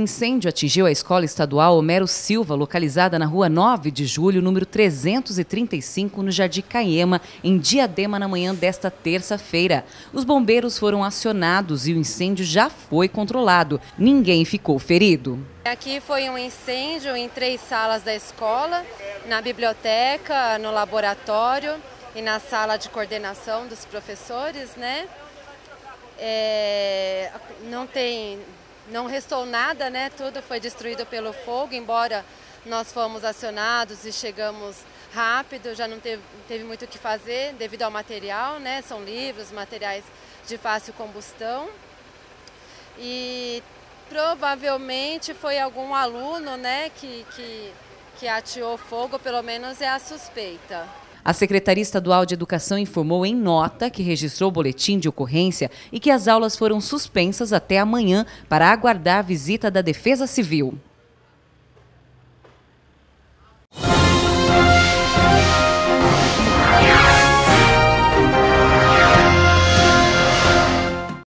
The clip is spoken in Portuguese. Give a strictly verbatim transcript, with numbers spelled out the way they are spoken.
incêndio atingiu a Escola Estadual Homero Silva, localizada na rua nove de julho, número trezentos e trinta e cinco, no Jardim Caema, em Diadema, na manhã desta terça-feira. Os bombeiros foram acionados e o incêndio já foi controlado. Ninguém ficou ferido. Aqui foi um incêndio em três salas da escola, na biblioteca, no laboratório e na sala de coordenação dos professores, né? É, não tem... Não restou nada, né? Tudo foi destruído pelo fogo, embora nós fomos acionados e chegamos rápido, já não teve, teve muito o que fazer devido ao material, né? São livros, materiais de fácil combustão. E provavelmente foi algum aluno, né, que, que, que ateou fogo, pelo menos é a suspeita. A Secretaria Estadual de Educação informou em nota que registrou o boletim de ocorrência e que as aulas foram suspensas até amanhã para aguardar a visita da Defesa Civil.